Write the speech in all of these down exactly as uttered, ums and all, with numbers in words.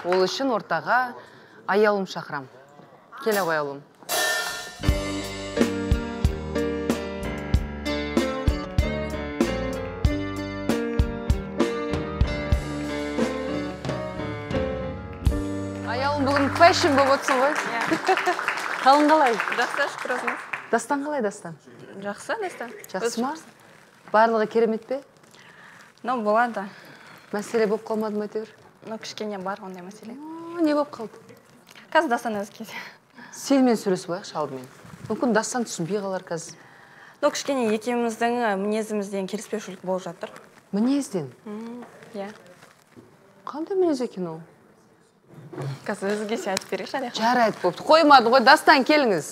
Ол үшін ортаға аялым шақырам. Келе ғой аялым. Аялым бүгін фэшн болып отырсың ғой. Қалың қалай? Жақсы, шүкір өзіңіз. Дастан қалай, Дастан? Жақсы, Дастан. Жақсы ма? Барлығы керемет пе? Ну, болады. Мәселе болып қалмады ма әйтеуір? Ну, кішкене бар ондай мәселе. Не болып қалды? Қазір Дастан өзі келді. Сенімен сөйлесіп алайықшы алдымен. Мүмкін Дастан түсінбей қалар қазір. Ну, кішкене екеуміздің мінезімізден келіспеушілік болып жатыр. Мінезден? Иә. Қандай мінез екен ол? Қазір өзіге сен айтып берейікші, әлі. Жарайды болды. Қоймады ғой, Дастан келіңіз.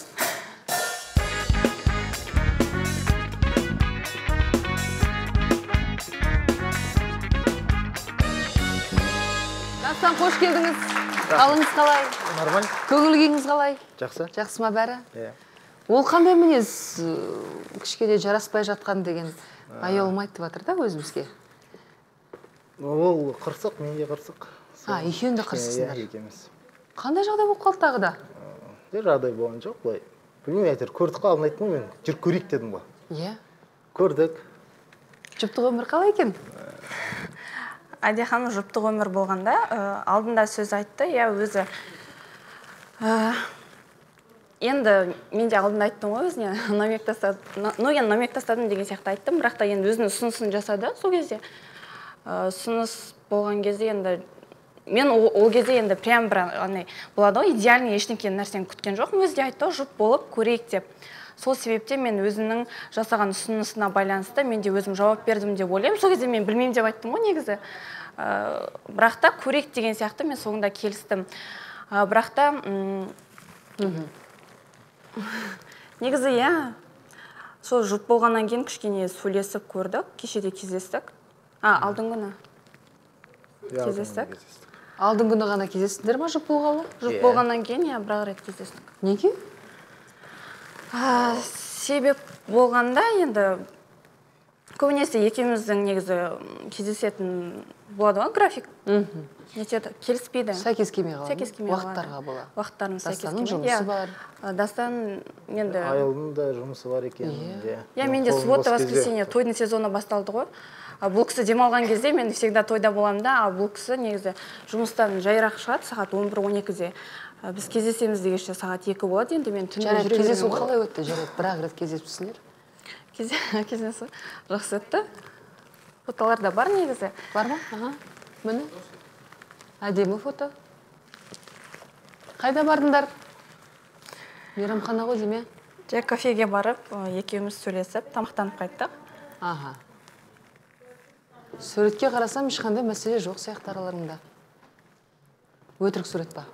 Дастан, қош келдіңіз. Қалыңыз қалай? Нормально. Көңіл күйіңіз қалай? Жақсы. Жақсы ма бәрі? Иә. Ол қандай мінез кішкене жараспай жатқан деген аялым айтып жатыр да өзімізге. Ол қырсық, мен де қырсық. А, екеуің де қырсықсыңдар. Иә, екеуміз. Қандай жағдай болып қалды тағы да? Жағдай болған жоқ, былай. Білмеймін, әйтеуір көрдік қой, алдын айттым ғой мен. Жүріп көрейік дедім ғой. Иә. Көрдік. Жұптық өмір қалай екен? Әдия ханым жұптық өмір болғанда алдында сөз айтты, иә өзі. Енді мен де алдында айттым ғой өзіне, намек тастадым. Ну, енді намек тастадым деген сияқты айттым, бірақ та енді өзінің ұсынысын жасады сол кезде. Ұсыныс болған кезде енді мен ол кезде енді прям бір андай болады ғой, идеальный ештеңе нәрсені күткен жоқпын. Өзі де айтты, жұп болып көрейік деп. Сол себептен мен өзінің жасаған ұсынысына байланысты мен де өзім жауап бердім деп ойлаймын. Сол кезде мен білмеймін деп айттым ғой негізі. Бірақ та көрейік деген сияқты мен соңында келістім. Бірақ та негізі иә, сол жұп болғаннан кейін кішкене сөйлесіп көрдік, кешеде кездестік. А, алдың күні кездестік. Алдың күні ғана кездестіңдер ма жұп болғалы? Жұп болғаннан кейін иә, бір-ақ рет кездестік. Неге? Себеп болғанда енді көбінесе екеуміздің негізі кездесетін болады ғой, график. Нетеді, келіспейді. Сәйкес келмей қалады. Сәйкес келмей қалады. Уақыттарға бола. Уақыттарының сәйкес келмейді. Дастанның жұмысы бар. Дастан енді... Айылдың да жұмысы бар екен. Иә, менде суббота воскресенье тойдың сезоны басталды ғой. Бұл кісі демалған кезде мен всегда тойда боламын да, а бұл кісі негізі жұмыстан жайырақ шығады сағат он бір он екіде. Біз кездесеміз дегенше сағат екі болады, енді мен түнде жүре беремін. Кездесу қалай өтті? Жарайды, бір-ақ рет кездесіпсіңдер? Кездесу жақсы өтті. Фотолар да бар негізі. Бар ма? Аға, міне. Әдемі фото. Қайда бардыңдар? Мейрамхана ғой деме? Жай кафеге барып, екеуміз сөйлесіп, тамақтанып қайттық. Аха. Суретке қарасам, ешқандай мәселе жоқ сияқты араларыңда. Өтірік сурет па?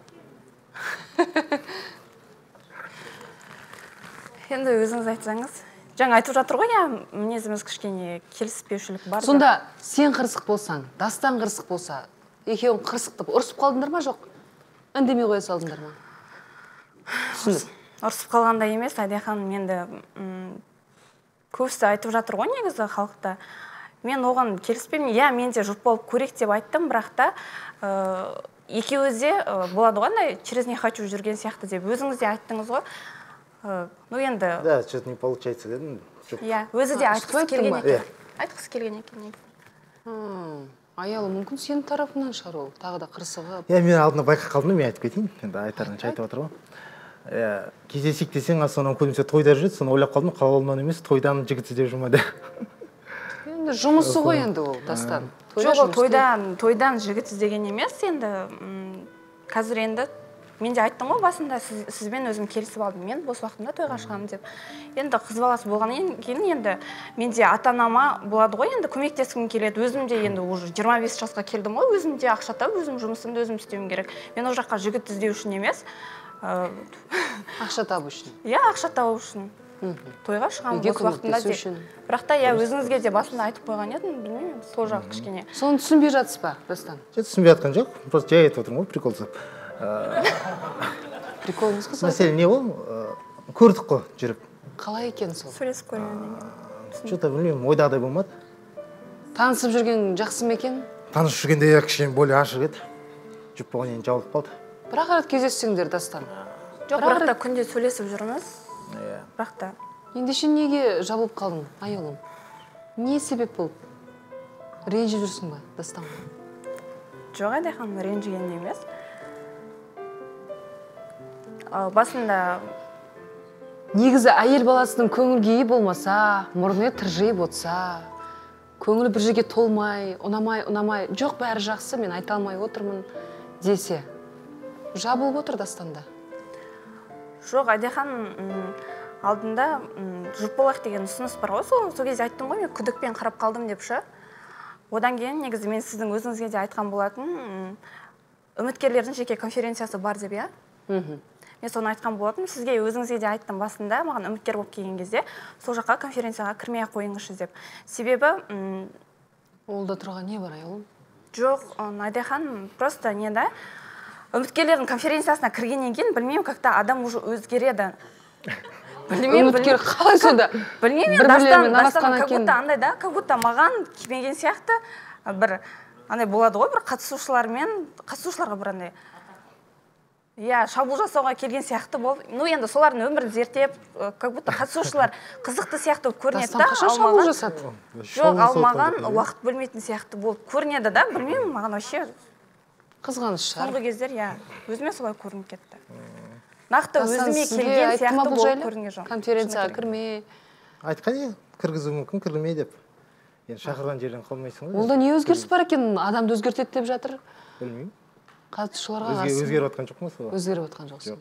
Енді өзіңіз айтсаңыз. Жаңа айтып жатыр ғой, мінезіміз кішкене келіспеушілік бар. Сонда сен қырсық болсаң, Дастан қырсық болса, екеуің қырсықтып ұрсып қалдыңдар ма жоқ? Үндемей қоя салдыңдар ма? Түсіндім. Ұрсып қалғанда емес, Әдия ханым, енді көбісі айтып жатыр ғой негізі халықта. Мен оған келіспеймін. Иә, мен де жұп болып көрейік деп айттым, бірақ та екеуізде болады ғой, через не хочу жүрген сияқты деп өзіңіз де айттыңыз ғой. Ну енді... Да, что-то не получается дедім. Иә, өзі де айтқысы келген екен. Айтқысы келген екен. Аялы, мүмкін сенің тарапынан шығар ол, тағы да қырсығып. Иә, мен алдына байқа қалдым, мен айтып кетейін. Енді айтарынша айтып отыр ғой. Кездесейік десең, сонан көбінесе тойда жүреді, соны ойлап қалдым, қалауымнан емес, тойдан жігіт іздеп жүрмеді. Енді жұмысы ғой енді ол, Дастан. Жоқ, тойдан жігіт іздеген емес, енді қазір енді мен де айттым ғой басында, сізбен өзім келісіп алдым, мен бос уақытымда тойға шығамын деп. Енді қыз баласы болғаннан кейін енді менде ата-анама болады ғой, енді көмектескім келеді. Өзім де енді уже жиырма бес жасқа келдім ғой, өзім де ақша тауып, өзім жұмысымды өзім істеуім керек. Мен ол жаққа жігіт іздеу үшін емес, ақша табу үшін. Иә, ақша табу үшін. Тойға шығамын бос уақытымда деп. Бірақ та я өзіңізге де басында айтып қойған едім, білмеймін, сол жақ кішкене. Соны түсінбей жатсыз ба, Дастан? Түсінбей жатқан жоқ, просто жай айтып отырмын ғой, прикол жасап. Приколыңыз қыз? Мәселе не ол? Көрдік қой жүріп. Қалай екен сол? Сөйлесіп көргеннен кейін. Что-то білмеймін, ойдағыдай болмады. Танысып жүрген жақсы ма екен? Танысып жүргенде кішкене более ашық еді. жұп болған кейін жабылып қалды. Бірақ арат кездессеңдер, Дастан. Жоқ, бірақ та күнде сөйлесіп жүрміз. Иә. Бірақ та. Ендеше неге жабылып қалдың, айылым? Не себеп болып? Ренжіп жүрсің ба, Дастан? Жоқ, Айдахан, ренжіген емес. Басында Негізі әйел баласының көңіл күйі болмаса, мұрны тыржиып отса, көңілі бір жерге толмай, ұнамай, ұнамай, жоқ бәрі жақсы, мен айта алмай отырмын десе, жабылып отыр Дастанда. Жоқ, Айдахан, алдында жұп болайық деген ұсыныс бар ғой, сол кезде айттым ғой, мен күдікпен қарап қалдым деп ше. Одан кейін негізі мен сіздің өзіңізге де айтқан болатын, үміткерлердің жеке конференциясы бар деп, иә? Мен соны айтқан болатын, сізге өзіңізге де айттым басында, маған үміткер болып келген кезде, сол жаққа конференцияға кірмей қойыңызшы деп. Себебі, Олда тұрған не бар, айылым? жоқ, Айдахан, просто не да, үміткерлердің конференциясына кіргеннен кейін, білмеймін, как-то адам уже өзгереді. Үміткер қалай сонда? Білмеймін, Дастан, Дастан, как будто андай да, как будто маған кимеген сияқты бір андай болады ғой, бір қатысушылармен, қатысушыларға бір андай иә, шабуыл жасауға келген сияқты болды. Ну, енді солардың өмірін зерттеп, как будто қатысушылар қызықты сияқты болып көрінеді да, қашан шабуыл жасады? Жоқ, алмаған уақыт бөлмейтін сияқты болып көрінеді да, білмеймін, маған вообще қызғаныш шығар. Соңғы кездер, иә, өзіме солай көрініп кетті. Нақты өзіме келген сияқты болып көрінген жоқ. Конференцияға кірме. Айтқан е, кіргізу мүмкін, кірілмей деп. Енді шақырған жерден қалмайсың ғой. Олда не өзгеріс бар екен, адамды өзгертеді деп жатыр? Білмеймін. Қатысушыларға қарсы. Өзгеріп отқан жоқ ма сол? Өзгеріп отқан жоқсың.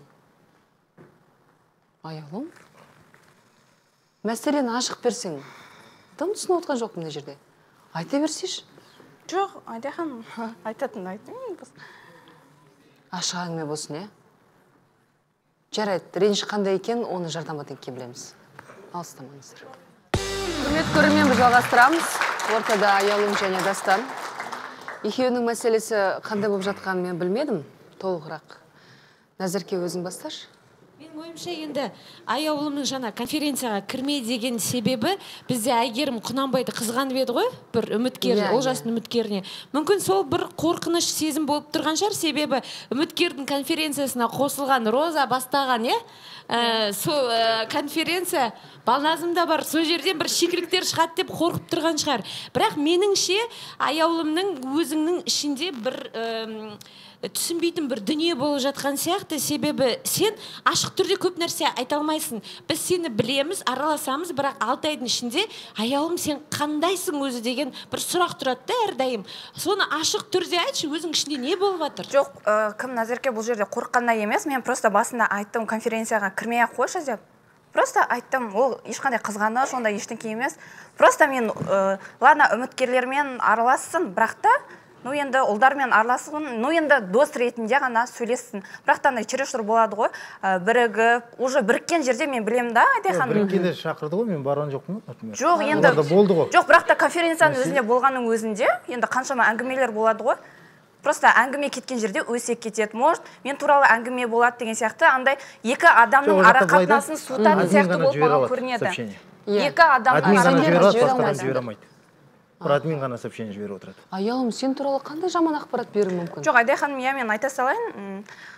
Айылым, мәселені ашық берсең, дым түсініп отқан жоқ мына жерде. Айта берсейші. Жоқ, Айдахан, айтатын айтайын. Ашық әңгіме болсын, е? Жарайды, реніш қандай екен, оны жардаматен кебілеміз. Алыстамаңыздар. Құрметті көрермен, біз жалғастырамыз. Ортада Айылым және Дастан. Екеуінің мәселесі қандай болып жатқанын мен білмедім, толығырақ. Назерке, өзің басташы. Менің ойымша енді Айылымның жаңа конференцияға кірмей деген себебі бізде Әйгерім Құнанбайды қызғанып еді ғой, бір үміткер, Олжастың үміткеріне. Мүмкін сол бір қорқыныш сезім болып тұрған шығар, себебі үміткердің конференциясына қосылған Роза бастаған, е? Сол конференция Балназымда бар, сол жерден бір шикіліктер шығады деп қорқып тұрған шығар. Бірақ меніңше Айылымның өзіңнің ішінде бір түсінбейтін бір дүние болып жатқан сияқты, себебі сен ашық түрде көп нәрсе айта алмайсың. Біз сені білеміз, араласамыз, бірақ алты айдың ішінде Айылым сен қандайсың өзі деген бір сұрақ тұрады да әрдайым. Соны ашық түрде айтшы, өзің ішінде не болып жатыр? Жоқ, кім Назерке бұл жерде қорыққандай емес, мен просто басында айттым конференцияға кірмей ақ қойшы деп. Просто айттым, ол ешқандай қызғаныш, ондай ештеңе емес. Просто мен ладно үміткерлермен аралассын, бірақ та ну енді ұлдармен аралассын, ну енді дос ретінде ғана сөйлессін. Бірақ та чересур болады ғой, бірігіп, уже біріккен жерде мен білемін да, Айдахан. Біріккенде шақырды ғой, мен барған жоқпын, например. Жоқ, енді болды ғой. Жоқ, бірақ та конференцияның өзінде болғанның өзінде, енді қаншама әңгімелер болады ғой. Просто әңгіме кеткен жерде өсек кетеді. Может, мен туралы әңгіме болады деген сияқты, андай екі адамның ара қатынасын суытатын сияқты болып маған көрінеді. Екі адамның ара қатынасын бір админ ғана сообщение жіберіп отырады. Айылым, сен туралы қандай жаман ақпарат беруі мүмкін? Жоқ, Айдахан, мен айта салайын.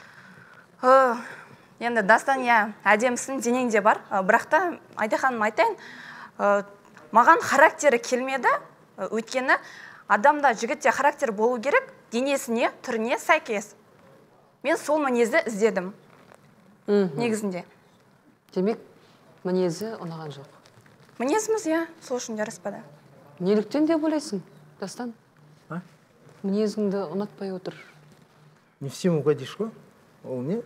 Енді Дастан, иә, әдемісің, денең де бар. Бірақ та Айдаханым айтайын, маған характері келмеді, өйткені адамда жігітте характер болу керек, денесіне, түріне сәйкес. Мен сол мінезді іздедім. Негізінде. Демек, мінезі ұнаған жоқ. Мінезіміз, иә, сол үшін жараспады. Неліктен деп ойлайсың, Дастан? Мінезіңді ұнатпай отыр. Не всем угодишь ғой? Ол не?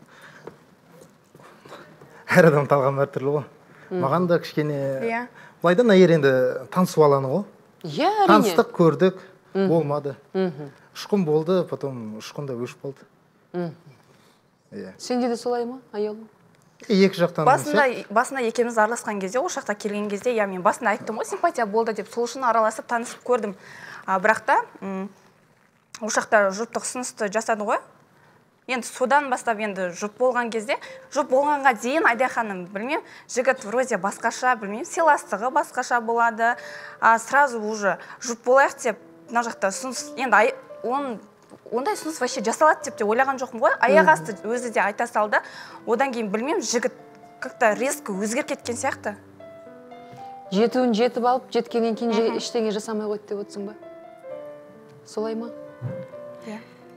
Әр адам талғам әртүрлі ғой. Маған да кішкене... Былайдан әйер енді танысып аланы ғой. Иә, әрине. Таныстық көрдік, болмады. Ұшқын болды, потом ұшқын да өшіп болды. Сенде де солай ма, Айылым? Екі жақтан басында екеуміз араласқан кезде, ол жақта келген кезде, я мен басында айттым ғой, симпатия болды деп, сол үшін араласып танысып көрдім. Бірақ та ол жақта жұптық ұсынысты жасады ғой. Енді содан бастап енді жұп болған кезде, жұп болғанға дейін Айдаханым, білмеймін, жігіт вроде басқаша, білмеймін, сыйластығы басқаша болады. Сразу уже жұп болайық деп, мына жақта ұсыныс, енді ондай ұсыныс вообще жасалады деп те ойлаған жоқпын ғой. Аяқ асты өзі де айта салды. Одан кейін білмеймін, жігіт как-то резко өзгеріп кеткен сияқты. Жетуін жетіп алып, жеткеннен кейін ештеңе жасамай қойды деп отырсың ба? Солай ма? Иә.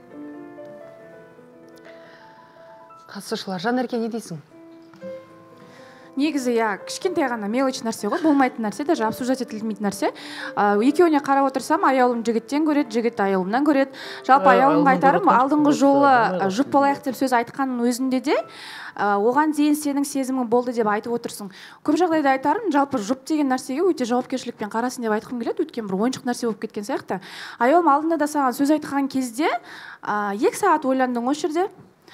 Қатысушылар, Жанерке, не дейсің? Негізі, я кішкентай ғана мелочь нәрсе ғой, болмайтын нәрсе, даже обсуждать етілмейтін нәрсе. Екеуіне қарап отырсам, аяулым жігіттен көреді, жігіт аяулымнан көреді. Жалпы аяулымға айтарым, алдыңғы жолы жұп болайық деп сөз айтқанның өзінде де, оған дейін сенің сезімің болды деп айтып отырсың. Көп жағдайда айтарым, жалпы жұп деген нәрсеге өте жауапкершілікпен қарасын деп айтқым келеді, өткен бір ойыншық нәрсе болып кеткен сияқты. Аяулым алдында да саған сөз айтқан кезде екі сағат ойландың осы жерде.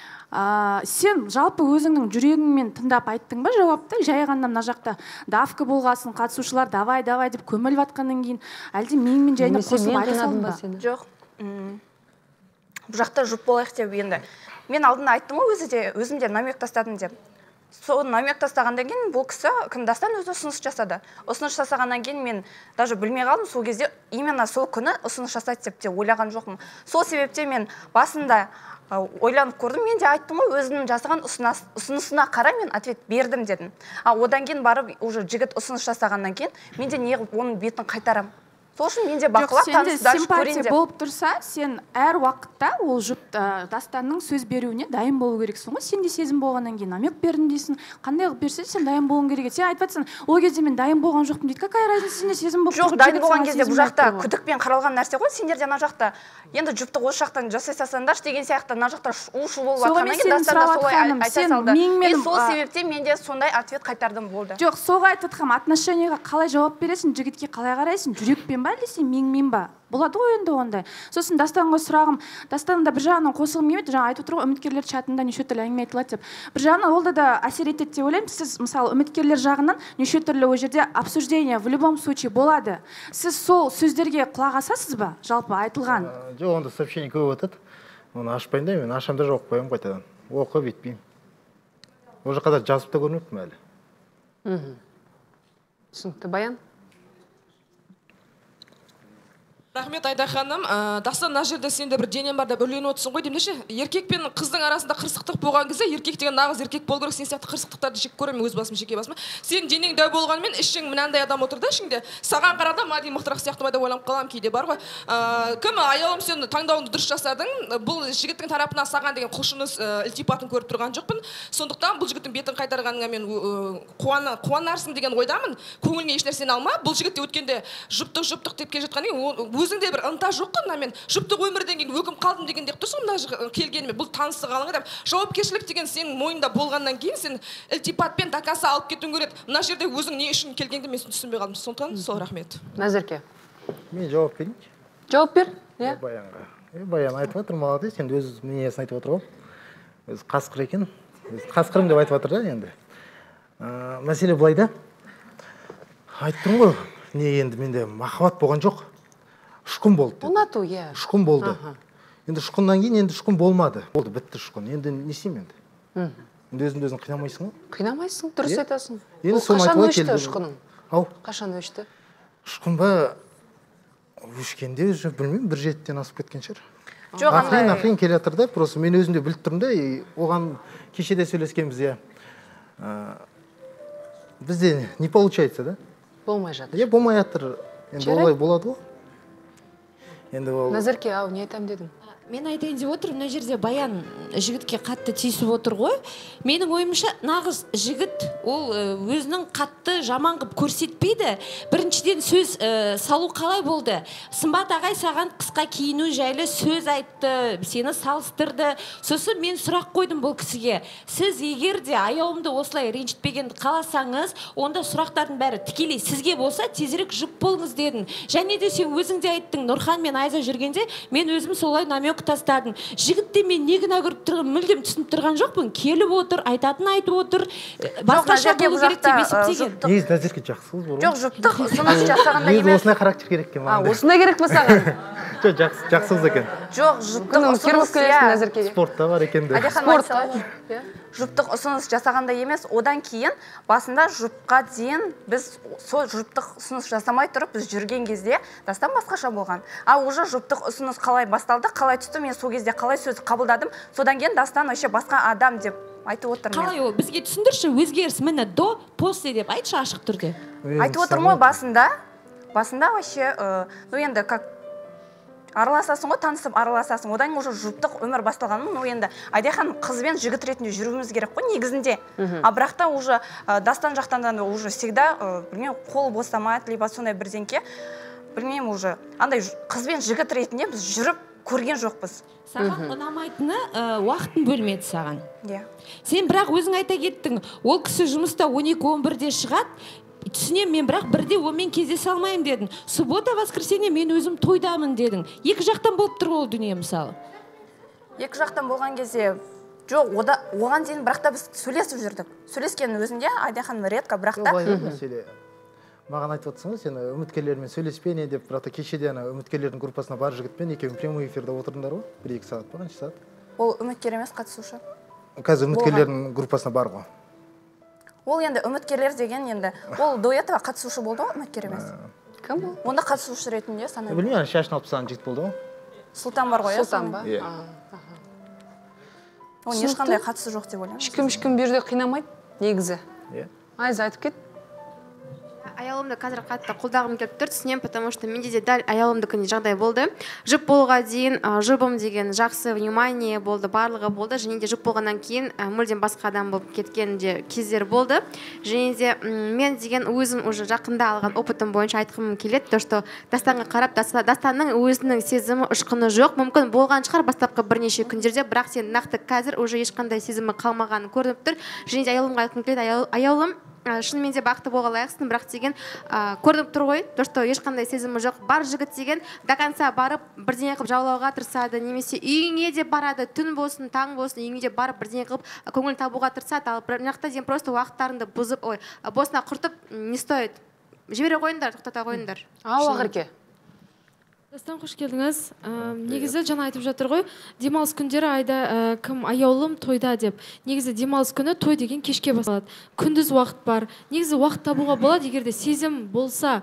Сен жалпы өзіңнің жүрегіңмен тыңдап айттың ба жауапты? Жай ғана мына жақта давка болғасын, қатысушылар давай давай деп көміліп атқаннан кейін әлде менімен жайына қосылып айта салдың ба? Жоқ. Бұл жақта жұп болайық деп енді. Мен алдында айттым ғой, өзі де өзім де намек тастадым деп. Сол намек тастағаннан кейін бұл кісі кім Дастан өзі ұсыныс жасады. Ұсыныс жасағаннан кейін мен даже білмей қалдым, сол кезде именно сол күні ұсыныс жасайды деп те ойлаған жоқпын. Сол себепте мен басында ойланып көрдім, мен де айттым ғой, өзінің жасаған ұсынысына қарай мен ответ бердім дедім. А одан кейін барып уже жігіт ұсыныс жасағаннан кейін мен де неғып оның бетін қайтарам. Сол үшін мен де бақылап таныс дальше көрейін деп. Болып тұрса, сен әр уақытта ол жұп Дастанның сөз беруіне дайын болу керексің ғой. Сен де сезім болғаннан кейін намек бердім дейсің. Қандай қылып берсе, сен дайын болуың керек. Сен айтып жатсың, ол кезде мен дайын болған жоқпын дейді. Какая разница, сенде сезім болып тұр? Жоқ, дайын болған кезде бұл жақта күдікпен қаралған нәрсе ғой. Сендер де ана жақта енді жұпты осы жақтан жасай салсаңдаршы деген сияқты ана жақта у-шу болып жатқаннан кейін Дастан да солай айта салды. Мен сол себепте мен де сондай ответ қайтардым болды. Жоқ, соға айтып жатқам, отношенияға қалай жауап бересің, жігітке қалай қарайсың, жүрекпен ба десе меңмен ба? Болады ғой енді ондай. Сосын Дастанға сұрағым, Дастанның бір жағынан қосылғым келмейді, жаңа айтып отыр ғой, үміткерлер чатында неше түрлі әңгіме айтылады деп. Бір жағынан ол да әсер етеді деп ойлаймын. Сіз мысалы үміткерлер жағынан неше түрлі ол жерде обсуждение в любом случае болады. Сіз сол сөздерге құлақ асасыз ба? Жалпы айтылған. Жоқ, онда сообщение көп өтеді. Оны ашпайын да, мен ашамда жоқ қоямын қайтадан. Оқып етпеймін. Ол жаққа да жазып та көрмеппін әлі. Түсінікті, Баян? Рахмет, Айда ханым. Дастан, мына жерде сенде бір денең бар деп үрленіп отырсың ғой демдеші. Еркек пен қыздың арасында қырсықтық болған кезде, еркек деген нағыз еркек болу керек. Сен сияқты қырсықтықтарды жек көремін, өз басым, жеке басым. Сен денең дәу болғанымен ішің мынандай адам отыр да ішіңде. Саған қарағанда мади мықтырақ сияқты ма деп ойланып қаламын кейде, бар ғой. Кім аяулым, сен таңдауыңды дұрыс жасадың. Бұл жігіттің тарапынан саған деген құлшыныс ілтипатын көріп тұрған жоқпын. Сондықтан бұл жігіттің бетін қайтарғаныңа мен қуанарсың деген ойдамын. Көңіліңе еш нәрсені алма. Бұл жігіт те өткенде жұптық жұптық деп келе жатқан екен. Өзіңде бір ынта жоқ қой, мен жұптық өмірден кейін өкім қалдым дегенде тұрсың мына келгеніме, бұл танысы қалыңа деп. Жауапкершілік деген сенің мойнында болғаннан кейін сен ілтипатпен дакаса алып кетуің керек. Мына жерде өзің не үшін келгенде мен түсінбей қалдым. Сондықтан сол рахмет. Назерке. Мен жауап берейінші. Жауап бер. Иә. Баянға. Баян айтып жатыр, молодец, енді өз мнениесін айтып отыр ғой. Өзі қасқыр екен. Қасқырым деп айтып жатыр да енді. Мәселе былай да. Айттым ғой, не енді менде махаббат болған жоқ. Ұшқын болды. Ұнату, иә. Ұшқын болды. Енді ұшқыннан кейін енді ұшқын болмады. Болды, бітті ұшқын. Енді не істеймін енді? Енді өзіңді өзің қинамайсың ғой? Қинамайсың, дұрыс айтасың. Ол қашан өшті ұшқының? Ау? Қашан өшті? Ұшқын ба өшкенде уже білмеймін, бір жетіден асып кеткен шығар. Жоқ, ақырын ақырын келе жатыр да, просто мен өзім де біліп тұрмын да, оған кешеде сөйлескенбіз иә. Бізде не получается да? Болмай жатыр. Е, болмай жатыр. Енді олай болады ғой. Назерке, ау, не айтам дедің? Мен айтайын деп отырмын, мына жерде Баян жігітке қатты тиісіп отыр ғой. Менің ойымша, нағыз жігіт ол өзінің қатты жаман қылып көрсетпейді. Біріншіден сөз салу қалай болды? Сымбат ағай саған қысқа киіну жайлы сөз айтты, сені салыстырды. Сосын мен сұрақ қойдым бұл кісіге. Сіз егер де аяулымды осылай ренжітпегенді қаласаңыз, онда сұрақтардың бәрі тікелей сізге болса, тезірек жұп болыңыз дедің. Және де сен өзің де айттың, Нұрхан мен Айза жүргенде, мен өзім солай намек тастадым. Жігітте мен не күнә көріп тұрған, мүлдем түсініп тұрған жоқпын. Келіп отыр, айтатын айтып отыр. Басқаша болу керек деп есептеген. Негізі Назерке жақсы қыз бар ғой. Жоқ, жұптық ұсыныс жасағанда емес. Негізі осындай характер керек екен маған. Осындай керек пе саған? жоқ жақсы жақсымыз екен. жоқ жұптық Күнім ұсыныс келесің иә назеркеге. Спортта бар екен де. Әлихан Спорт. айтса, жұптық ұсыныс жасағанда емес, одан кейін басында жұпқа дейін біз сол жұптық ұсыныс жасамай тұрып біз жүрген кезде Дастан басқаша болған. Ал уже жұптық ұсыныс қалай басталды, қалай түсті, мен сол кезде қалай сөз қабылдадым, содан кейін Дастан вообще басқа адам деп айтып отырмын. қалай ол бізге түсіндірші, өзгеріс міне до после деп айтшы ашық түрде. Айтып отырмын ғой басында, басында вообще, ну енді как араласасың ғой, танысып араласасың, одан уже жұптық өмір басталған. Ну енді Айдахан қызбен жігіт ретінде жүруіміз керек қой негізінде. А бірақ та уже Дастан жақтан да уже всегда, білмеймін, қол бостамайды, либо сондай бірдеңке, білмеймін, уже андай қызбен жігіт ретінде біз жүріп көрген жоқпыз. Саған ұнамайтыны уақытын бөлмеді саған. Иә. Сен бірақ өзің айта кеттің, ол кісі жұмыста он екі он бірде шығады, түсінем, мен бірақ бірде онымен кездесе алмаймын дедің. Суббота, воскресенье мен өзім тойдамын дедің. Екі жақтан болып тұр ол дүние мысалы. Екі жақтан болған кезде жоқ, оған дейін бірақ та біз сөйлесіп жүрдік. Сөйлескеннің өзінде Айдахан редко, бірақ та Мәселе маған айтып отырсың ғой, сен үміткерлермен сөйлеспе не деп, бірақ та кешеде ана үміткерлердің группасына бар жігітпен екеуің прямой эфирде отырдыңдар ғой, бір екі сағат, қанша сағат? ол үміткер емес, қатысушы. Қазір үміткерлердің группасына бар ғой. Ол енді үміткерлер деген енді ол дуэтқа қатысушы болды ғой, үміткер емес. Кім бұл? Онда қатысушы ретінде санаймын. Білмеймін, шашын алып тастаған жігіт болды ғой. Сұлтан бар ғой, Сұлтан ба? Иә. Ол ешқандай қатысы жоқ деп ойлаймын. Ешкім ешкім бұл жерде қинамайды негізі. Иә. Айза айтып кет. Аялымды қазір қатты қолдағым келіп тұр, түсінемін, потому что менде де дәл аялымдыкіндей жағдай болды. Жұп болуға дейін жұбым деген жақсы внимание болды, барлығы болды. Және де жұп болғаннан кейін мүлдем басқа адам болып кеткен де кездер болды. Және де мен деген өзім уже жақында алған опытым бойынша айтқым келеді, то что Дастанға қарап, Дастанның өзінің сезімі ұшқыны жоқ. Мүмкін болған шығар бастапқы бірнеше күндерде, бірақ сен нақты қазір уже ешқандай сезімі қалмағанын көрініп тұр. Және де аялымға айтқым келеді, аялым шынымен де бақытты болуға лайықсың, бірақ деген көрініп тұр ғой, то что ешқандай сезімі жоқ. Бар жігіт деген до конца барып бірдеңе қылып жаулауға тырысады, немесе үйіңе де барады, түн болсын, таң болсын, үйіңе де барып бірдеңе қылып көңіл табуға тырысады. Ал бір жақта сен просто уақыттарыңды бұзып, ой, босына құртып не стоит. Жібере қойыңдар, тоқтата қойыңдар. Ау, Ақерке. Дастан, қош келдіңіз. Негізі жаңа айтып жатыр ғой, демалыс күндері айда кім аяулым тойда деп. Негізі демалыс күні той деген кешке басталады. Күндіз уақыт бар. Негізі уақыт табуға болады, егерде сезім болса.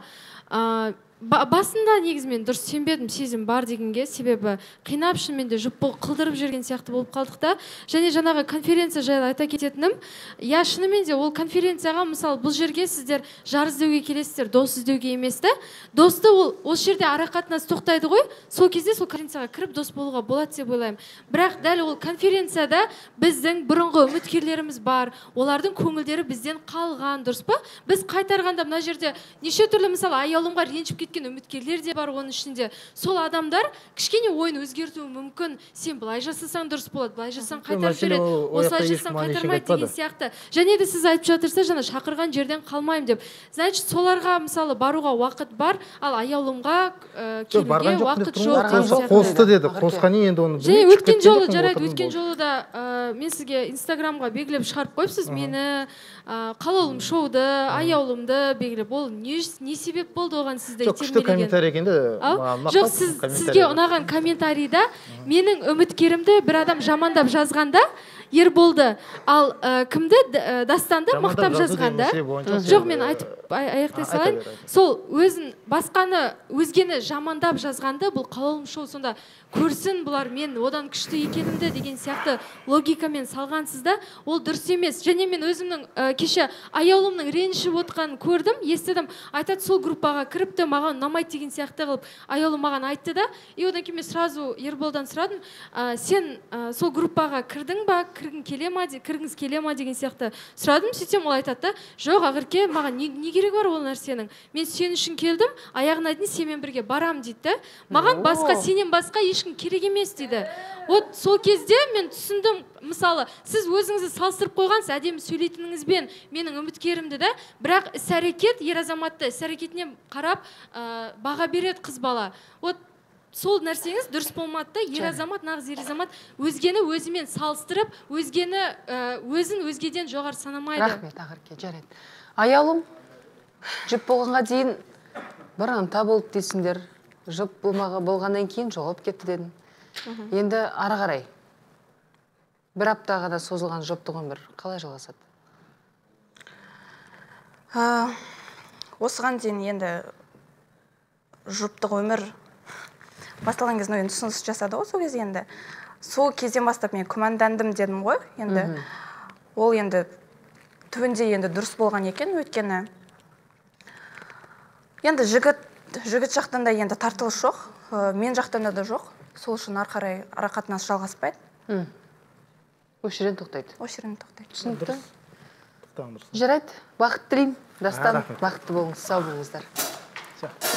Басында негізімен дұрыс сенбедім, сезім бар дегенге, себебі қинап шынымен де жұп қылдырып жүрген сияқты болып қалдық та. Және жаңағы конференция жайлы айта кететінім, я шынымен де ол конференцияға, мысалы, бұл жерге сіздер жар іздеуге келесіздер, дос іздеуге емес та. Досты ол осы жерде арақатынас тоқтайды ғой, сол кезде сол конференцияға кіріп дос болуға болады деп ойлаймын. Бірақ дәл ол конференцияда біздің бұрынғы үміткерлеріміз бар, олардың көңілдері бізден қалған, дұрыс па? Біз қайтарғанда мына жерде неше түрлі, мысалы, аялымға ренжіп кеткен үміткерлер де бар оның ішінде. Сол адамдар кішкене ойын өзгертуі мүмкін. Сен былай жасасаң дұрыс болады, былай жасасаң қайтарып жібереді, осылай жасасаң қайтармайды деген сияқты. Және де сіз айтып жатырсыз, жаңа шақырған жерден қалмаймын деп. Значит, соларға мысалы баруға уақыт бар, ал аяулымға келуге уақыт жоқ. Қосты деді, қосқаны енді оны. Және өткен жолы жарайды, өткен жолы да мен сізге инстаграмға белгілеп шығарып қойыпсыз мені, қалаулым шоуды, аяулымды белгілеп. Ол не себеп болды оған сізді күшті комментарий екенді. Жоқ, сізге ұнаған комментарийда менің үміткерімді бір адам жамандап жазғанда ер болды, ал кімді, Дастанды мақтап жазғанда. Жоқ, мен айтып аяқтай салайын. Сол өзін басқаны, өзгені жамандап жазғанды, бұл қалаулым шоу сонда көрсін бұлар мен одан күшті екенімді деген сияқты логикамен салғансызда, ол дұрыс емес. Және мен өзімнің кеше аяулымның ренішіп отқанын көрдім, естідім. Айтады, сол группаға кіріпті, маған ұнамайды деген сияқты қылып аяулым маған айтты да. И одан кейін мен сразу Ерболдан сұрадым, сен сол группаға кірдің ба, кіргің келе ма, кіргіңіз келе ма деген сияқты сұрадым. Сөйтсем ол айтады да, жоқ Ақерке, маған не керек бар ол нәрсенің? Мен сен үшін келдім, аяғына дейін сенімен бірге барам дейді. Маған басқа, сенен басқа ешкім керек емес дейді. Вот сол кезде мен түсіндім, мысалы, сіз өзіңізді салыстырып қойғансыз әдемі сөйлейтініңізбен менің үміткерімді да, бірақ іс-әрекет, ер азаматты іс-әрекетіне қарап баға береді қыз бала. Вот сол нәрсеңіз дұрыс болмады да, ер азамат, нағыз ер азамат өзгені өзімен салыстырып, өзгені өзін өзгеден жоғары санамайды. Рахмет, Ақерке, жарайды. Аялым, жұп болғанға дейін бір ынта болды дейсіңдер. жұп болғаннан кейін жоғалып кетті дедің. Енді ары қарай бір аптаға да созылған жұптық өмір қалай жалғасады? Осыған дейін енді жұптық өмір басталған кезде енді ұсыныс жасады ғой сол кезде енді. Сол кезден бастап мен күмәндандым дедім ғой енді. Ол енді түбінде енді дұрыс болған екен, өйткені енді жігіт жігіт жақтан да енді тартылыс жоқ, мен жақтан да жоқ. Сол үшін ары қарай ара қатынас жалғаспайды. Осы жерден тоқтайды. Осы жерден тоқтайды. Түсінікті. Жарайды, бақыт тілеймін. Дастан, бақытты болыңыз, сау болыңыздар.